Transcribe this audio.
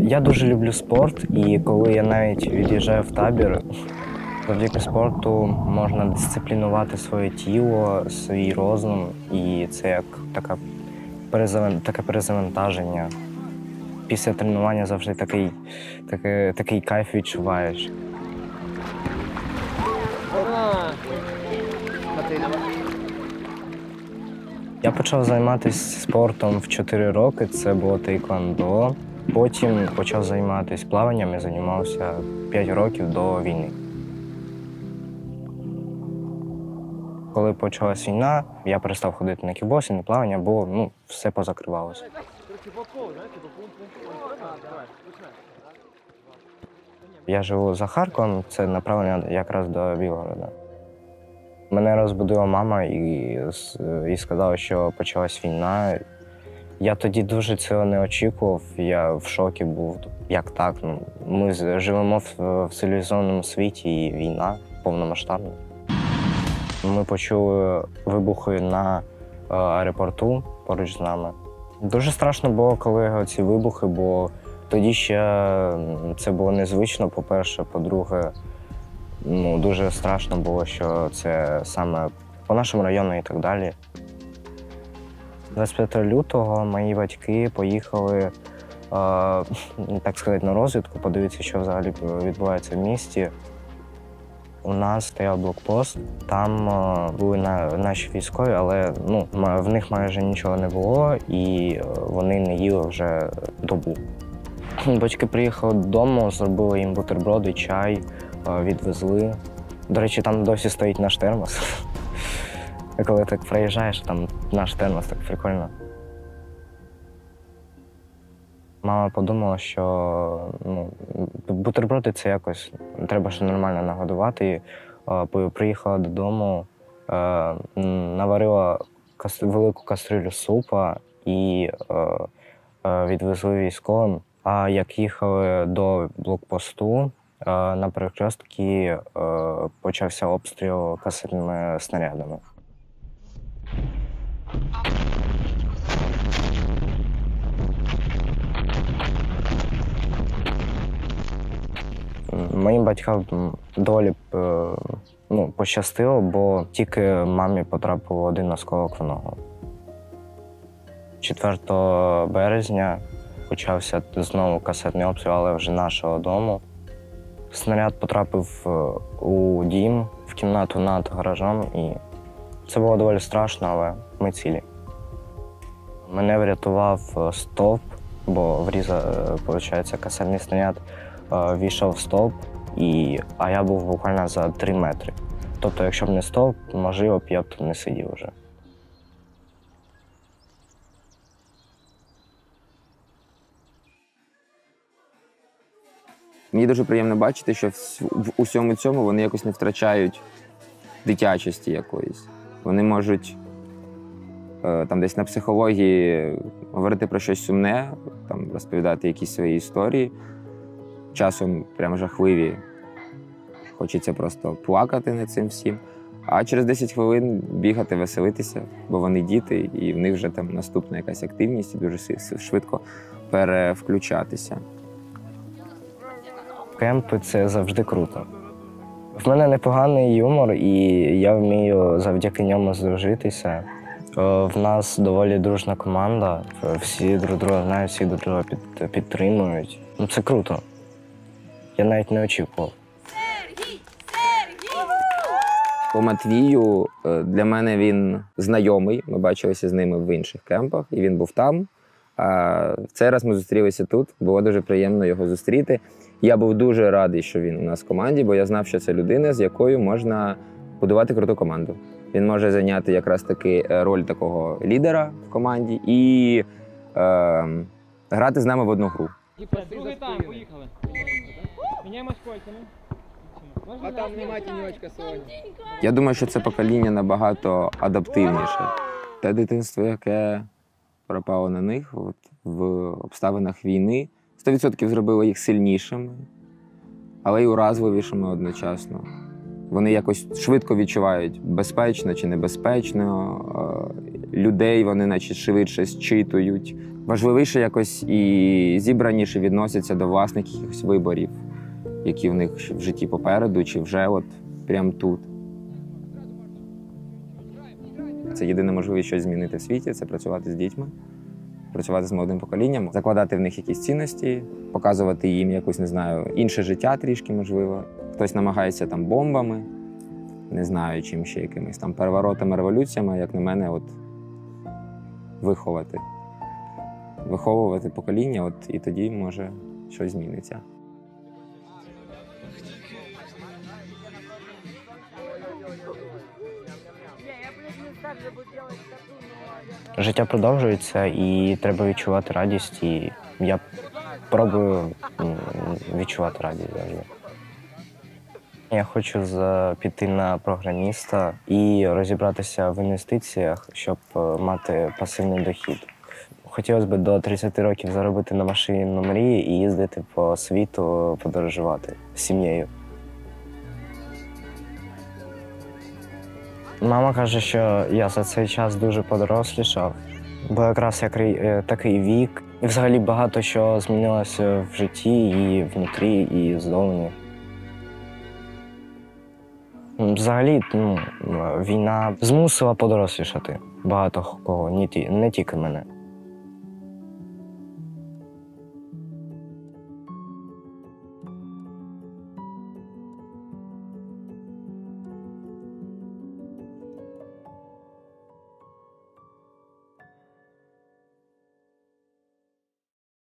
Я дуже люблю спорт, і коли я навіть від'їжджаю в табір, завдяки спорту можна дисциплінувати своє тіло, свій розум, і це як таке перезавантаження. Після тренування завжди такий кайф відчуваєш. Я почав займатися спортом в 4 роки, це було тейквондо. Потім почав займатися плаванням і займався 5 років до війни. Коли почалась війна, я перестав ходити на кікбоксинг, на плавання, бо все позакривалося. Я живу за Харковом, це направлення якраз до Білгорода. Мене розбудила мама і сказала, що почалась війна. Я тоді дуже цього не очікував, я в шокі був. Як так? Ми живемо в цивілізованому світі і війна повномасштабна. Ми почули вибухи на аеропорту поруч з нами. Дуже страшно було, коли ці вибухи, бо тоді ще це було незвично, по-перше. По-друге, дуже страшно було, що це саме по нашому району і так далі. 25 лютого мої батьки поїхали, так сказати, на розвідку, подивитися, що взагалі відбувається в місті. У нас стояв блокпост, там були наші військові, але в них майже нічого не було, і вони не їли вже добу. Батьки приїхали додому, зробили їм бутерброди, чай, відвезли. До речі, там досі стоїть наш термос. Коли так проїжджаєш, там наш термос, так прикольно. Мама подумала, що бутерброди це якось, треба ще нормально нагодувати. Приїхала додому, наварила велику кастрюлю супа і відвезли військовим. А як їхали до блокпосту, на перехрестці почався обстріл касетними снарядами. Моїм батькам доволі пощастило, бо тільки мамі потрапив один осколок в ногу. 4 березня почався знову касетний обстріл, але вже нашого дому. Снаряд потрапив у дім, в кімнату над гаражом, і це було доволі страшно, але ми цілі. Мене врятував стовп, бо виходить, касетний снаряд війшов в стовп, а я був буквально за 3 метри. Тобто, якщо б не стовп, можливо, я б тут не сидів вже. Мені дуже приємно бачити, що в усьому цьому вони якось не втрачають дитячості якоїсь. Вони можуть там десь на психології говорити про щось сумне, там розповідати якісь свої історії. Часом прям жахливі. Хочеться просто плакати над цим всім. А через 10 хвилин бігати, веселитися, бо вони діти, і в них вже там наступна якась активність, і дуже швидко перевключатися. Кемпи – це завжди круто. В мене непоганий юмор, і я вмію завдяки ньому здружитися. В нас доволі дружна команда, всі друг друга знають, всі друг друга підтримують. Це круто. Я навіть не очікував. По Матвію для мене він знайомий, ми бачилися з ними в інших кемпах, і він був там. А в цей раз ми зустрілися тут, було дуже приємно його зустріти. Я був дуже радий, що він у нас в команді, бо я знав, що це людина, з якою можна будувати круту команду. Він може зайняти якраз таки роль такого лідера в команді і грати з нами в одну гру. Другий тайм, поїхали. Міняємось кольцями. А там нема тіньочка сьогодні. Я думаю, що це покоління набагато адаптивніше. Те дитинство, яке пропало на них в обставинах війни, 100% зробило їх сильнішими, але й уразливішими одночасно. Вони якось швидко відчувають, безпечно чи небезпечно, людей вони наче швидше зчитують. Важливіше якось і зібраніше відносяться до власних якихось виборів, які в них в житті попереду, чи вже от прямо тут. Це єдина можливість щось змінити в світі, це працювати з дітьми, працювати з молодим поколінням, закладати в них якісь цінності, показувати їм якусь, не знаю, інше життя трішки, можливо. Хтось намагається там бомбами, не знаю, чим ще якимись там переворотами, революціями, як на мене, от виховувати покоління, от і тоді, може, щось зміниться. Життя продовжується і треба відчувати радість. І я пробую відчувати радість завжди. Я хочу піти на програміста і розібратися в інвестиціях, щоб мати пасивний дохід. Хотілося б до 30 років заробити на машині мрії і їздити по світу, подорожувати з сім'єю. Мама каже, що я за цей час дуже подорослішав, бо якраз такий вік. І взагалі багато що змінилося в житті і внутрі, і ззовні. Взагалі, війна змусила подорослішати багато кого, не тільки мене.